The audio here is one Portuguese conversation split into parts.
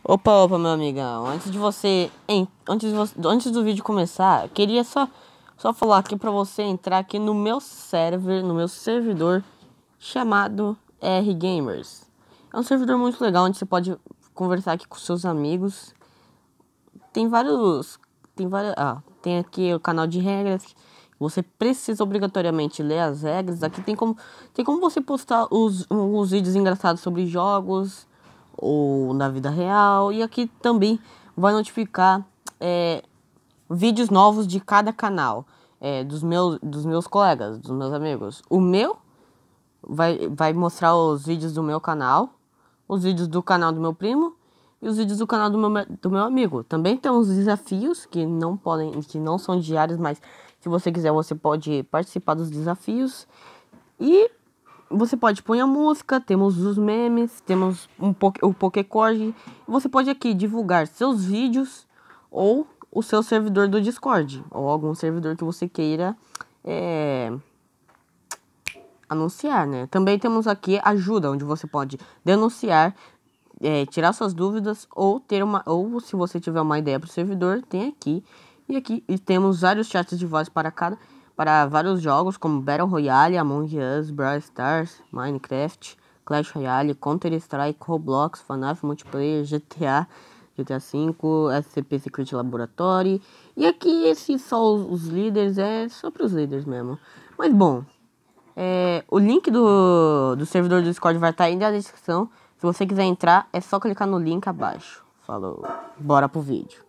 Opa, meu amigão. Antes do vídeo começar, eu queria só falar aqui pra você entrar aqui no meu server, no meu servidor chamado R Gamers. É um servidor muito legal onde você pode conversar aqui com seus amigos. Tem aqui o canal de regras. Você precisa obrigatoriamente ler as regras. Aqui tem como você postar os vídeos engraçados sobre jogos ou na vida real. E aqui também vai notificar vídeos novos de cada canal, dos meus colegas, dos meus amigos. O meu vai mostrar os vídeos do meu canal, os vídeos do canal do meu primo e os vídeos do canal do meu amigo. Também tem uns desafios que não são diários, mas se você quiser você pode participar dos desafios. E você pode pôr a música, temos os memes, temos o Pokécord. Você pode aqui divulgar seus vídeos ou o seu servidor do Discord, ou algum servidor que você queira anunciar, né? Também temos aqui ajuda, onde você pode denunciar, tirar suas dúvidas ou se você tiver uma ideia para o servidor, tem aqui. E temos vários chats de voz para vários jogos como Battle Royale, Among Us, Brawl Stars, Minecraft, Clash Royale, Counter-Strike, Roblox, FNAF Multiplayer, GTA V, SCP Secret Laboratory. E aqui esses só os líderes, é só para os líderes mesmo. Mas bom, o link do servidor do Discord vai estar aí na descrição. Se você quiser entrar, é só clicar no link abaixo. Falou, bora pro vídeo.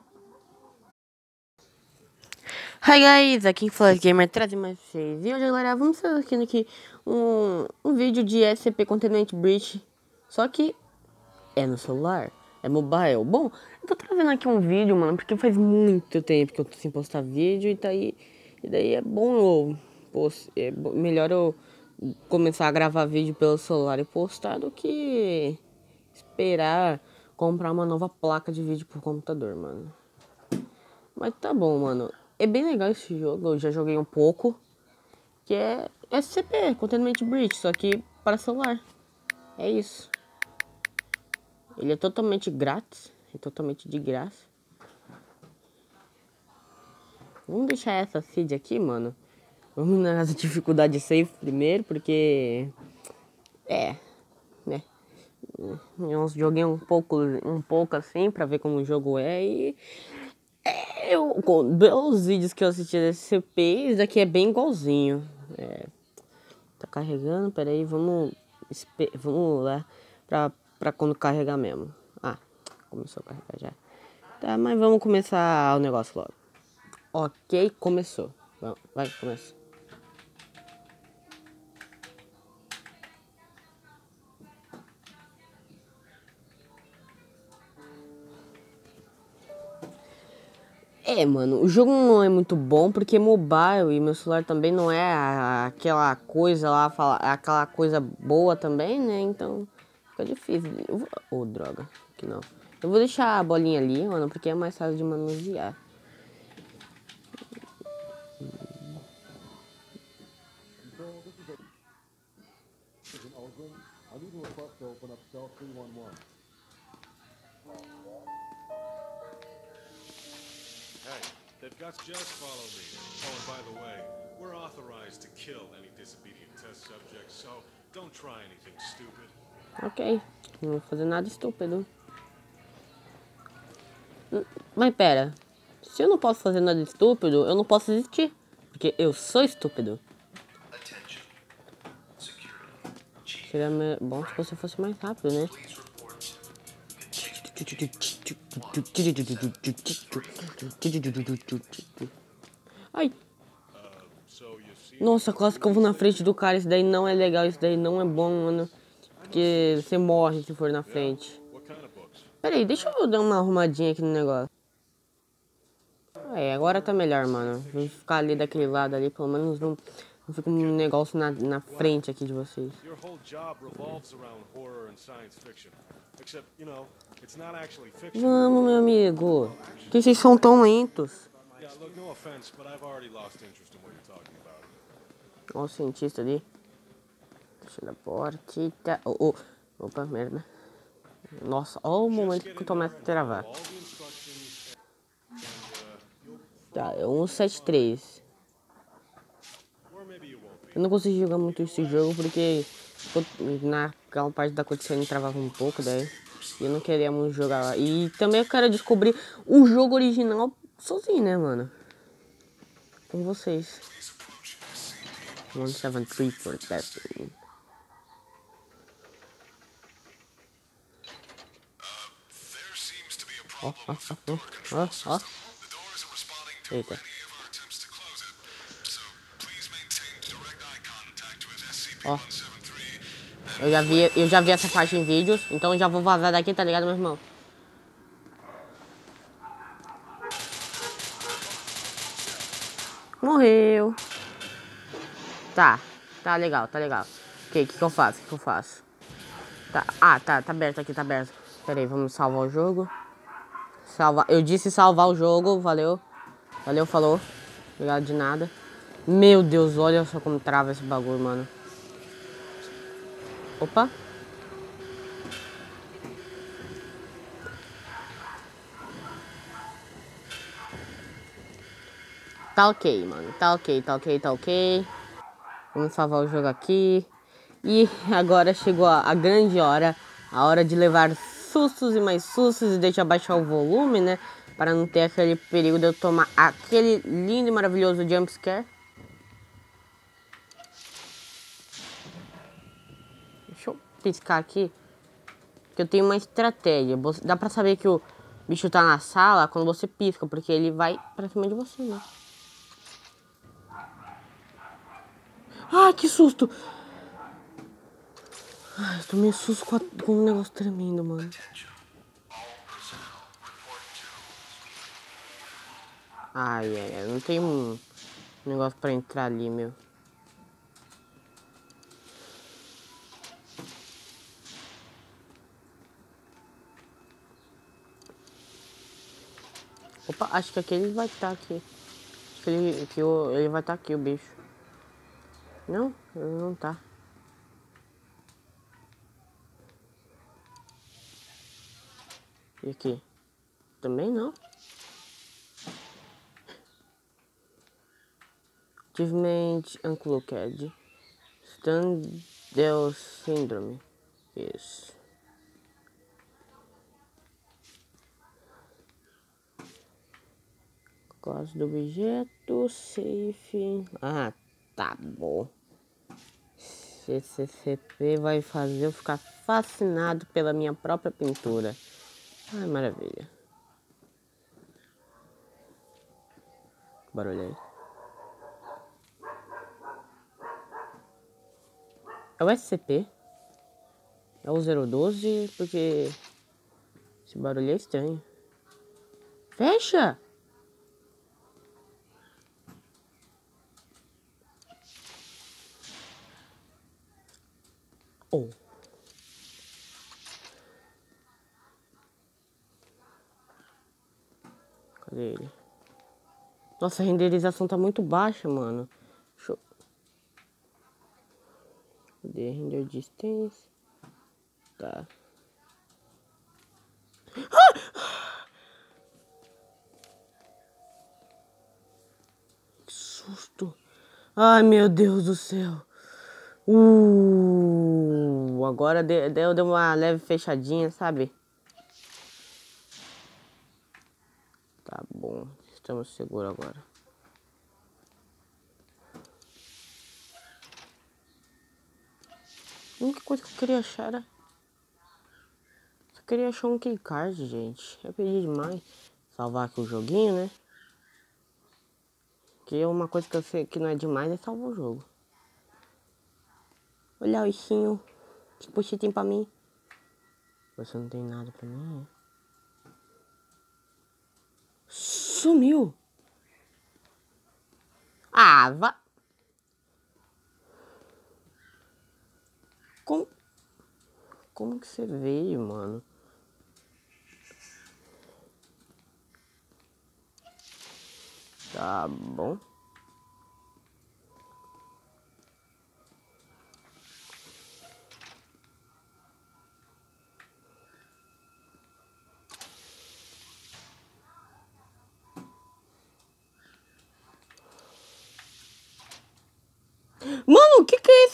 Hi guys, aqui Flash Gamer trazendo mais vocês. E hoje, galera, vamos fazer aqui um vídeo de SCP Containment Breach. Só que é no celular, é mobile. Bom, eu tô trazendo aqui um vídeo, mano, porque faz muito tempo que eu tô sem postar vídeo. E daí é bom melhor eu começar a gravar vídeo pelo celular e postar do que esperar comprar uma nova placa de vídeo pro computador, mano. Mas tá bom, mano. É bem legal esse jogo, eu já joguei um pouco. Que é SCP, Containment Breach, só que para celular. É isso. Ele é totalmente grátis, é totalmente de graça. Vamos deixar essa seed aqui, mano. Vamos nas dificuldades safe primeiro, porque... né? Eu joguei um pouco assim, pra ver como o jogo é e... Pelos vídeos que eu assisti desse CP, esse daqui é bem igualzinho. Tá carregando, peraí, vamos lá pra quando carregar mesmo. Ah, começou a carregar já. Tá, mas vamos começar o negócio logo. Ok, começou. Vai, começa. Mano, o jogo não é muito bom porque é mobile e meu celular também não é aquela coisa lá, aquela coisa boa também, né? Então fica difícil. Oh, droga, que não. Eu vou deixar a bolinha ali, mano, porque é mais fácil de manusear. They've got to just follow me. Oh, and by the way, we're authorized to kill any disobedient test subjects, so don't try anything stupid. Ok, não vou fazer nada estúpido. Mas pera, se eu não posso fazer nada estúpido, eu não posso existir. Porque eu sou estúpido. Seria bom se você fosse mais rápido, né? Ai. Nossa, quase que eu vou na frente do cara. Isso daí não é legal, isso daí não é bom, mano. Porque você morre se for na frente. Pera aí, deixa eu dar uma arrumadinha aqui no negócio. Agora tá melhor, mano. Vou ficar ali daquele lado ali, pelo menos não fica um negócio na frente aqui de vocês. Vamos, meu amigo. Por que vocês são tão lentos? Olha o cientista ali. Fechando a porta. Opa, merda. Nossa, olha o momento que começa a travar. All the instructions you'll Tá, é 173. or maybe you won't be. Eu não consegui jogar muito esse jogo porque naquela parte da cutscene travava um pouco, daí. E eu não queria muito jogar lá. E também eu quero descobrir o jogo original sozinho, né, mano? Com vocês. 173 for testing. There seems to be a Ó, problem ó, with the ó, door control ó, ó. system. The door isn't responding to Eita. any of our attempts to close it. So please maintain direct eye contact with Ó. SCP-173. Eu já vi essa parte em vídeos, então eu já vou vazar daqui, tá ligado, meu irmão? Morreu. Tá, tá legal, tá legal. Ok, o que eu faço? O que eu faço? Tá, tá aberto aqui, tá aberto. Pera aí, vamos salvar o jogo. Salvar, eu disse salvar o jogo, valeu. Valeu, falou. Obrigado de nada. Meu Deus, olha só como trava esse bagulho, mano. Opa. Tá ok, mano. Tá ok, tá ok, tá ok. Vamos salvar o jogo aqui. E agora chegou a grande hora. A hora de levar sustos e mais sustos. E deixa eu baixar o volume, né? Para não ter aquele perigo de eu tomar aquele lindo e maravilhoso jumpscare. Deixa eu piscar aqui. Que eu tenho uma estratégia. Dá pra saber que o bicho tá na sala quando você pisca. Porque ele vai pra cima de você, né? Ai, que susto! Ai, eu tomei susto com um negócio tremendo, mano. Ai, não tem um negócio pra entrar ali, meu. Opa, acho que aquele vai estar aqui. Acho que ele vai estar aqui, o bicho. Não, ele não tá. E aqui? Também não. Achievement Uncloaked. Standel Syndrome. Isso. Classe do objeto, safe. Ah, tá bom. CCCP vai fazer eu ficar fascinado pela minha própria pintura. Ai, maravilha. Barulho aí. É o SCP. É o 012, porque esse barulho é estranho. Fecha! Oh. Cadê ele? Nossa, a renderização tá muito baixa, mano. Deixa eu... Cadê? Render distance. Tá. Que susto. Ai, meu Deus do céu. Agora deu uma leve fechadinha, sabe? Tá bom. Estamos seguros agora. A única coisa que eu queria achar era... Só queria achar um keycard, gente. Eu pedi demais. Salvar aqui o joguinho, né? Que uma coisa que eu sei que não é demais é salvar o jogo. Olha o ichinho. Que puxa tem pra mim. Você não tem nada pra mim, é? Sumiu. Ah, vá. Como que você veio, mano? Tá bom.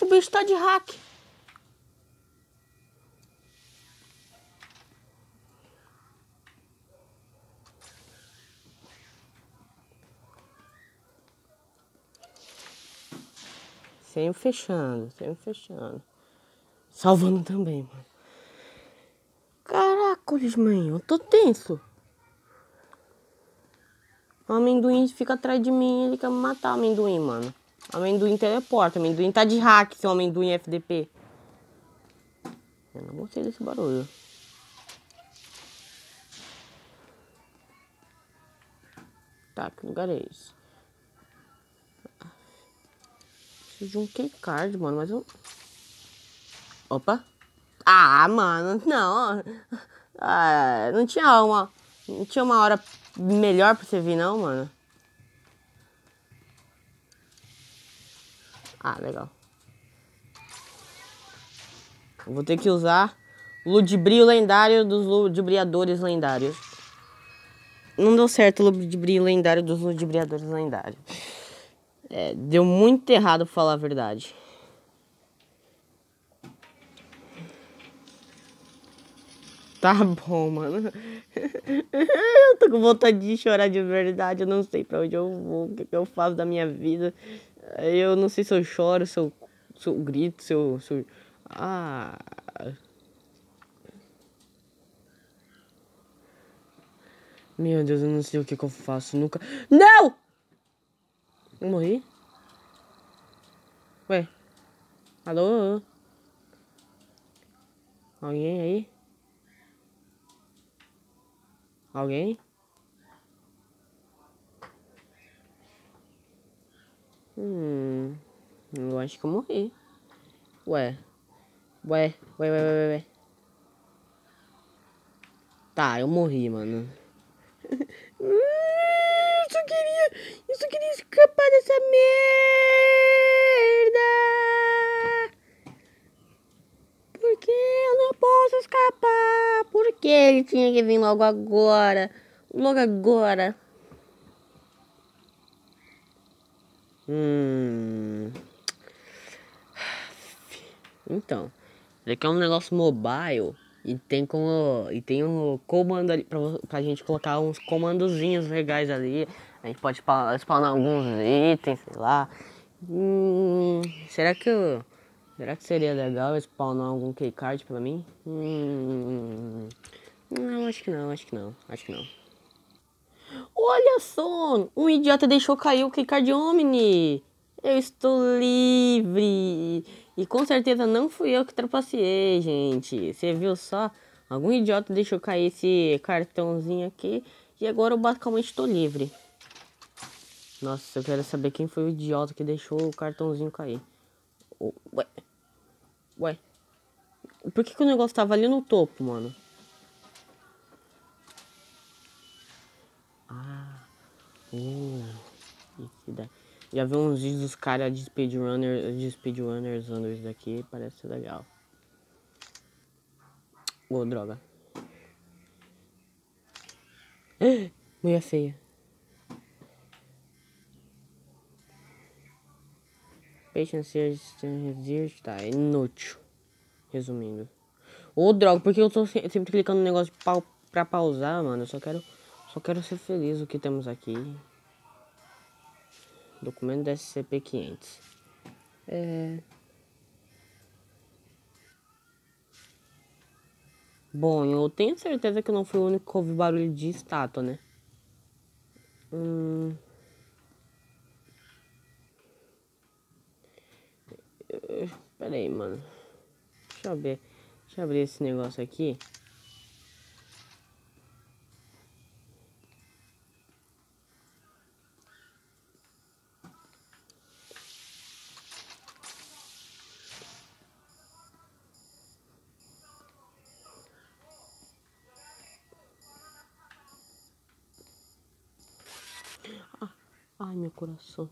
bicho tá de hack. Sempre fechando, sempre fechando. Salvando também, mano. Caracoles, mãe, eu tô tenso. O amendoim fica atrás de mim, ele quer me matar, amendoim, mano. Amendoim teleporta, amendoim tá de hack, seu amendoim FDP. Eu não gostei desse barulho. Tá, que lugar é esse? Preciso de um keycard, mano, mas eu... Opa. Ah, mano, não. Ah, não tinha uma hora melhor pra você vir, não, mano. Ah, legal. Eu vou ter que usar o ludibrio lendário dos ludibriadores lendários. Não deu certo o ludibrio lendário dos ludibriadores lendários. É, deu muito errado pra falar a verdade. Tá bom, mano. Eu tô com vontade de chorar de verdade. Eu não sei pra onde eu vou, o que eu faço da minha vida. Eu não sei se eu choro, se eu grito, se eu... Ah... Meu Deus, eu não sei o que eu faço nunca. Não! Eu morri? Ué? Alô? Alguém aí? Alguém? Eu acho que eu morri. Ué. Ué. Tá, eu morri, mano. Eu só queria escapar dessa merda. Por que eu não posso escapar? Por que ele tinha que vir logo agora? Logo agora. Então, ele aqui é um negócio mobile e tem um comando ali pra gente colocar uns comandozinhos legais ali. A gente pode spawnar alguns itens, sei lá. Será que seria legal spawnar algum keycard pra mim? Não, acho que não. Olha só! Um idiota deixou cair o keycard Omni! Eu estou livre! E com certeza não fui eu que trapaceei, gente. Você viu só? Algum idiota deixou cair esse cartãozinho aqui e agora eu basicamente estou livre. Nossa, eu quero saber quem foi o idiota que deixou o cartãozinho cair. Ué? Por que o negócio tava ali no topo, mano? Já vi uns vídeos dos caras de speedrunners usando isso daqui, parece ser legal. Ô, droga. Mulher feia. Patience resist, tá, é inútil. Resumindo. Ô, droga, porque eu tô sempre clicando no negócio pra pausar, mano. Eu só quero ser feliz o que temos aqui. Documento da SCP-500. Bom, eu tenho certeza que eu não fui o único que ouviu barulho de estátua, né? Pera aí, mano. Deixa eu ver. Deixa eu abrir esse negócio aqui. Ai, meu coração.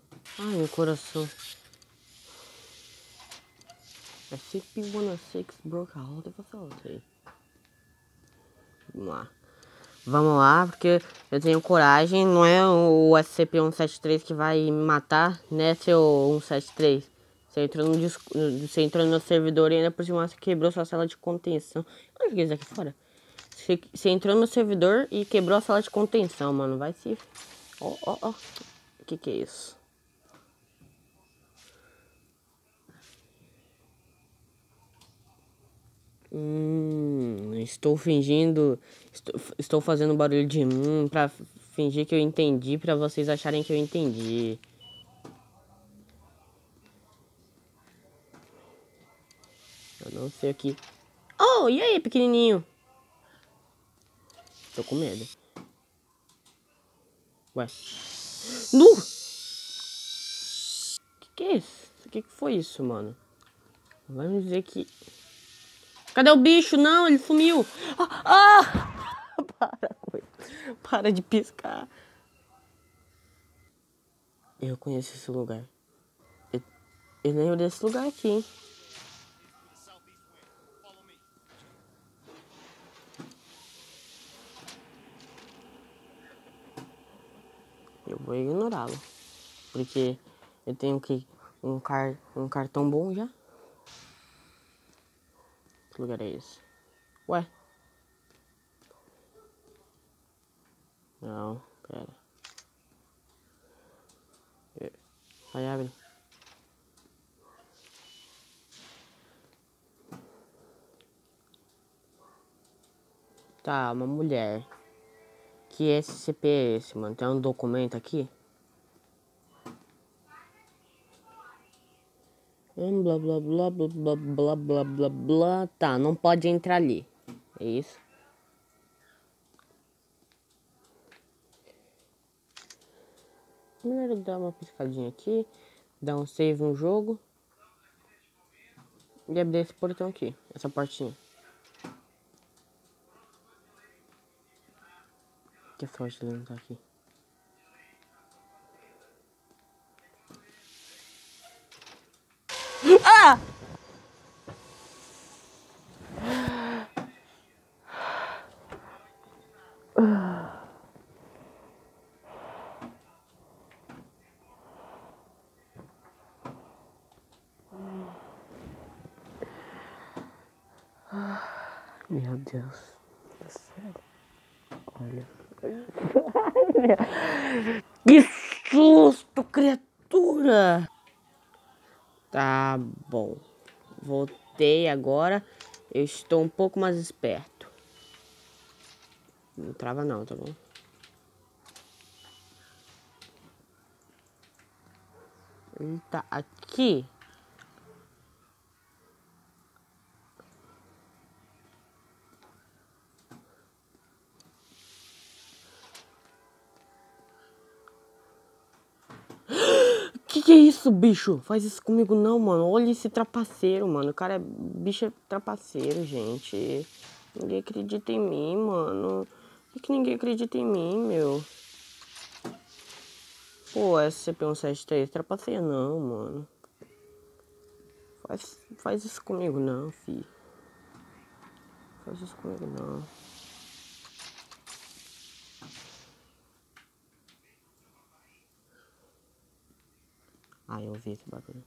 SCP-106 broke out the facility. Vamos lá, porque eu tenho coragem. Não é o SCP-173 que vai me matar, né, seu 173? Você entrou no meu servidor e ainda por cima você quebrou sua sala de contenção. Olha o que é isso aqui fora. Você entrou no meu servidor e quebrou a sala de contenção, mano. Vai se... Ó, ó, ó. O que é isso? Estou fingindo... Estou fazendo barulho de pra fingir que eu entendi, pra vocês acharem que eu entendi. Eu não sei o que... Oh, e aí, pequenininho? Tô com medo. Ué. Nu! Que é isso? O que foi isso, mano? Vai me dizer que... Cadê o bicho? Não, ele sumiu. Para, para de piscar. Eu conheço esse lugar. Eu lembro desse lugar aqui, hein? Eu vou ignorá-lo. Porque eu tenho que um cartão bom já. Que lugar é esse? Ué? Não, pera. Vai, abre. Tá, uma mulher. Que SCP é esse, mano? Tem um documento aqui? Blá blá blá blá blá blá blá blá blá. Tá, não pode entrar ali. É isso? Primeiro dá uma piscadinha aqui. Dá um save no jogo. E abrir esse portão aqui. Essa portinha. Que sorte ele não tá aqui. Ah! Meu Deus. É sério. Olha. Que susto, criatura! Tá bom. Voltei agora. Eu estou um pouco mais esperto. Não trava não, tá bom? Ele tá aqui. Que é isso, bicho? Faz isso comigo não, mano. Olha esse trapaceiro, mano. O cara é... Bicho é trapaceiro, gente. Ninguém acredita em mim, mano. Por que ninguém acredita em mim, meu? Pô, SCP-173 trapaceia não, mano. Faz isso comigo não, fi. Faz isso comigo não. Ah, eu vi esse bagulho.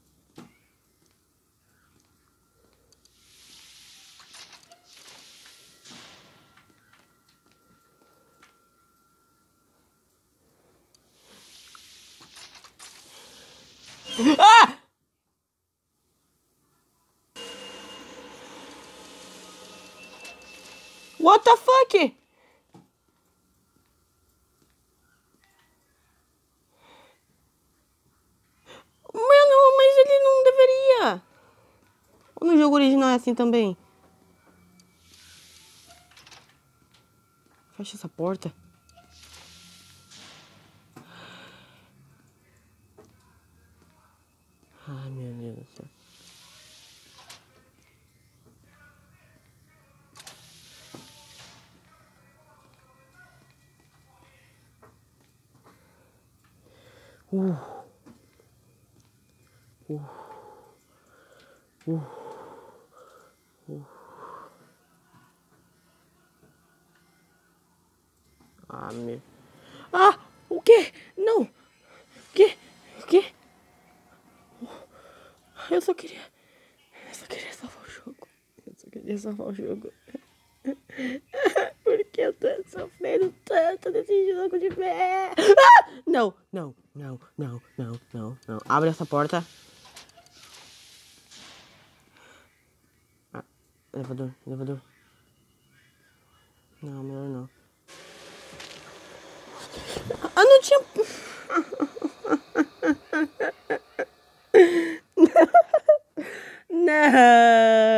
Ah! What the fuck? Mano, mas ele não deveria. Ou no jogo original é assim também? Fecha essa porta. Ai, meu Deus do céu. Ah, meu... Ah! O quê? Não! O quê? O quê? Eu só queria salvar o jogo. Eu só queria salvar o jogo. Por que eu tô sofrendo tanto nesse jogo de pé? Ah! Não. Abre essa porta. Ah, elevador. Não, melhor não. Ah, não tinha... Não.